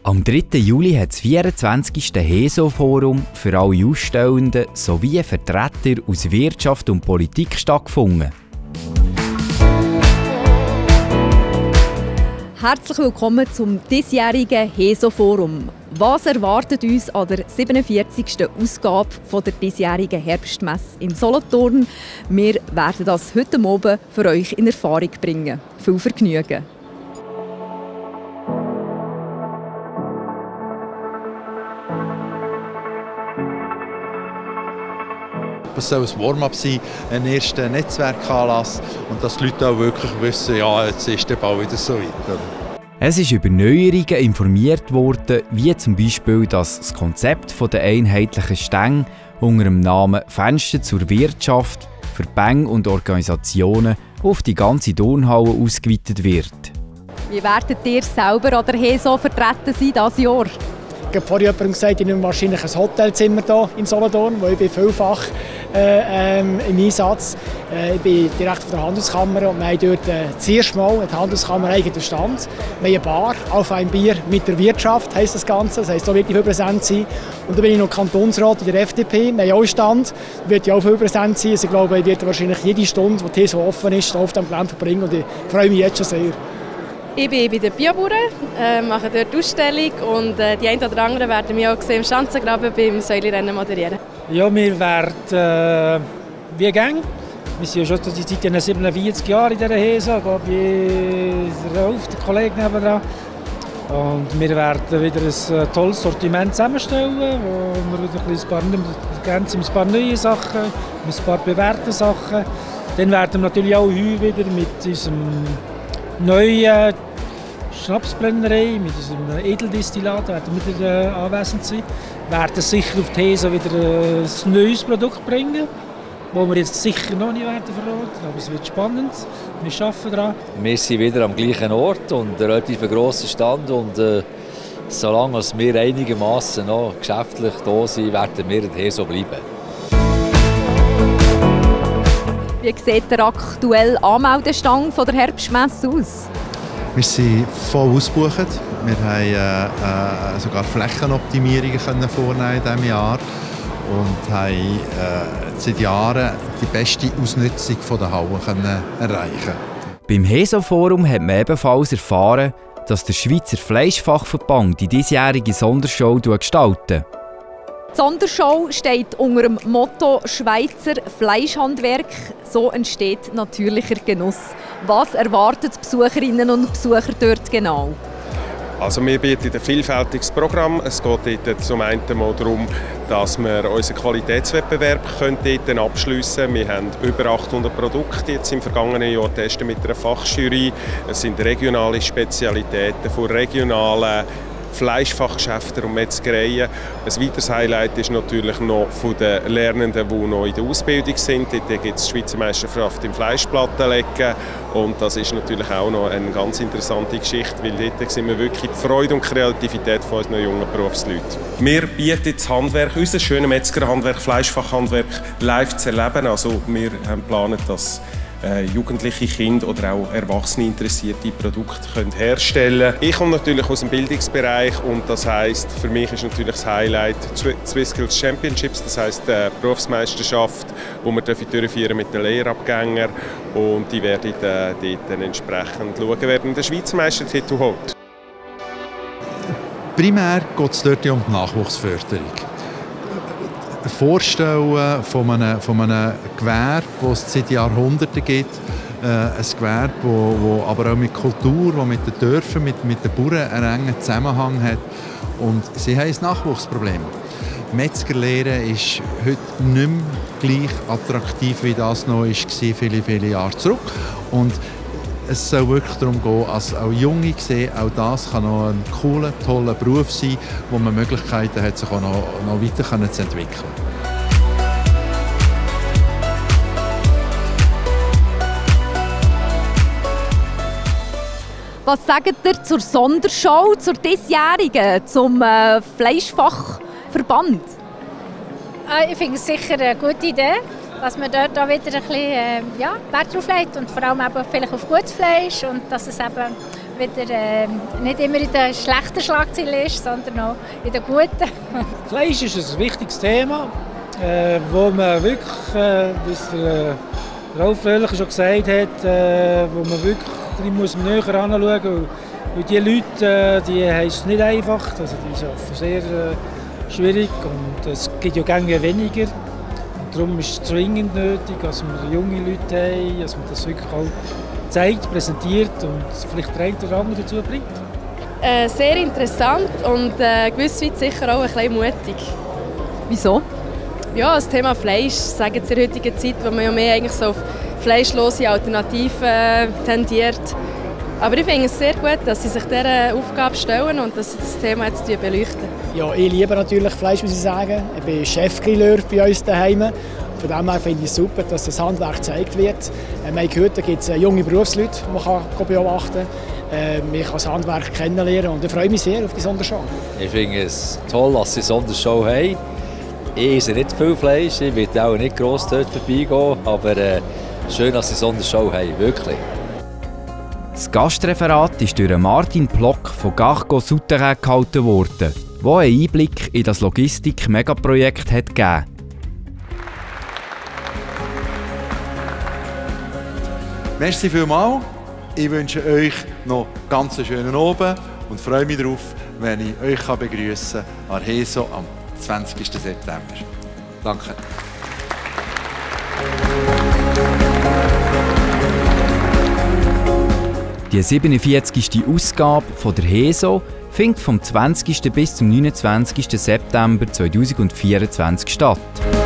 Am 3. Juli hat das 24. HESO-Forum für alle Ausstellenden sowie Vertreter aus Wirtschaft und Politik stattgefunden. Herzlich willkommen zum diesjährigen HESO-Forum. Was erwartet uns an der 47. Ausgabe der diesjährigen Herbstmesse in Solothurn? Wir werden das heute Abend für euch in Erfahrung bringen. Viel Vergnügen! Es soll ein Warm-up sein, ein erster Netzwerkanlass und dass die Leute auch wirklich wissen, ja, jetzt ist der Ball wieder so weit. Es ist über Neuerungen informiert worden, wie zum Beispiel, dass das Konzept der einheitlichen Stänge unter dem Namen «Fenster zur Wirtschaft» für Verbände und Organisationen auf die ganze Turnhalle ausgeweitet wird. Wie werdet ihr selber an der HESO vertreten sein dieses Jahr? Ich habe vorhin jemandem gesagt, ich nehme wahrscheinlich ein Hotelzimmer hier in Solothurn, wo ich bin vielfach im Einsatz. Ich bin direkt auf der Handelskammer und wir haben dort das erste Mal eine Handelskammer eigenen Stand. Wir haben eine Bar, auf ein Bier mit der Wirtschaft heisst das Ganze. Das heisst, da wird ich viel präsent sein. Und dann bin ich noch Kantonsrat in der FDP. Wir haben auch einen Stand, da wird ich auch viel präsent sein. Also ich glaube, ich werde wahrscheinlich jede Stunde, die hier so offen ist, auf dem Gelände verbringen und ich freue mich jetzt schon sehr. Ich bin bei den Biobauern, mache dort Ausstellung und die einen oder anderen werden mich auch im Schanzengraben beim Säulenrennen moderieren. Ja, wir werden wie Gang. Wir sind ja schon seit 47 Jahren in dieser HESO, ich glaube, der Kollege nebenan. Und wir werden wieder ein tolles Sortiment zusammenstellen, wo wir wieder ein paar neue Sachen, ein paar bewährte Sachen. Dann werden wir natürlich auch heute wieder mit unserem neuen Schnapsbrennerei, mit unserem Edeldestillat werden wir wieder anwesend sein. Wir werden sicher auf die HESO wieder ein neues Produkt bringen, das wir jetzt sicher noch nicht verraten werden, aber es wird spannend. Wir arbeiten daran. Wir sind wieder am gleichen Ort und einen relativ grossen Stand und solange wir einigermaßen noch geschäftlich da sind, werden wir in der HESO bleiben. Wie sieht der aktuelle Anmeldestand der Herbstmesse aus? Wir sind voll ausgebucht. Wir haben sogar Flächenoptimierungen vornehmen in diesem Jahr und haben seit Jahren die beste Ausnutzung der Halle erreichen. Beim HESO-Forum hat man ebenfalls erfahren, dass der Schweizer Fleischfachverband die diesjährige Sondershow gestaltet. Die Sondershow steht unter dem Motto «Schweizer Fleischhandwerk». So entsteht natürlicher Genuss. Was erwartet die Besucherinnen und Besucher dort genau? Also wir bieten ein vielfältiges Programm. Es geht dort zum einen mal darum, dass wir unseren Qualitätswettbewerb dort abschliessen können. Wir haben über 800 Produkte jetzt im vergangenen Jahr testen mit einer Fachjury. Es sind regionale Spezialitäten von regionalen Fleischfachgeschäfte und Metzgereien. Ein weiteres Highlight ist natürlich noch von den Lernenden, die noch in der Ausbildung sind. Dort gibt es die Schweizer Meisterschaft im Fleischplattenlegen und das ist natürlich auch noch eine ganz interessante Geschichte, weil dort sehen wir wirklich die Freude und Kreativität von unseren jungen Berufsleuten. Wir bieten das Handwerk, unser schönes Metzgerhandwerk, Fleischfachhandwerk live zu erleben. Also wir haben geplant, dass jugendliche Kinder oder auch Erwachsene interessierte Produkte können herstellen. Ich komme natürlich aus dem Bildungsbereich und das heisst, für mich ist natürlich das Highlight die SwissSkills Championships, das heisst die Berufsmeisterschaft, die wir durchführen mit den Lehrabgängern und die werden dort entsprechend schauen, wer den Schweizer Meistertitel holt. Primär geht es dort um die Nachwuchsförderung. Vorstellen von einem Gewerbe, das es seit Jahrhunderten gibt. Ein Gewerbe, das aber auch mit Kultur, das mit den Dörfern, mit den Bauern einen engen Zusammenhang hat. Und sie haben ein Nachwuchsproblem. Metzgerlehre ist heute nicht mehr gleich attraktiv, wie das noch war, viele, viele Jahre zurück. Und es soll wirklich darum gehen, dass auch Junge sehen, auch das kann noch ein cooler, toller Beruf sein, wo man Möglichkeiten hat, sich auch noch weiter zu entwickeln. Was sagt ihr zur Sondershow, zur diesjährigen, zum Fleischfachverband? Ich finde es sicher eine gute Idee, dass man dort auch wieder ein bisschen Wert drauf legt und vor allem eben vielleicht auf gutes Fleisch und dass es eben wieder nicht immer in den schlechten Schlagzeilen ist, sondern auch in den guten. Fleisch ist ein wichtiges Thema, wo man wirklich, wie der Ralf Fröhlich schon gesagt hat, wo man wirklich näher anschauen muss. Weil die Leute, die haben es nicht einfach, also die arbeiten sehr schwierig und es gibt ja gerne weniger. Und darum ist es dringend nötig, dass wir junge Leute haben, dass man das wirklich auch zeigt, präsentiert und vielleicht der eine oder andere dazu bringt. Sehr interessant und gewiss sicher auch ein bisschen mutig. Wieso? Ja, das Thema Fleisch, sagen Sie in der heutigen Zeit, wo man ja mehr eigentlich so auf fleischlose Alternativen tendiert. Aber ich finde es sehr gut, dass Sie sich dieser Aufgabe stellen und dass Sie das Thema jetzt beleuchten. Ja, ich liebe natürlich Fleisch, muss ich sagen. Ich bin Chefgrilleur bei uns daheim. Von dem her finde ich es super, dass das Handwerk gezeigt wird. Wir haben gehört, da gibt es junge Berufsleute, die man beobachten kann. Ich kann das Handwerk kennenlernen und ich freue mich sehr auf die Sondershow. Ich finde es toll, dass Sie Sondershow haben. Ich esse nicht viel Fleisch, ich werde auch nicht gross dort vorbeigehen, aber schön, dass Sie Sondershow haben, wirklich. Das Gastreferat ist durch Martin Plock von Gargo Souterrain gehalten worden, der einen Einblick in das Logistik-Megaprojekt hat gegeben. Merci vielmals. Ich wünsche euch noch ganz einen schönen Abend und freue mich darauf, wenn ich euch begrüßen kann an HESO am 20. September. Danke. Die 47. Ausgabe von der HESO findet vom 20. bis zum 29. September 2024 statt.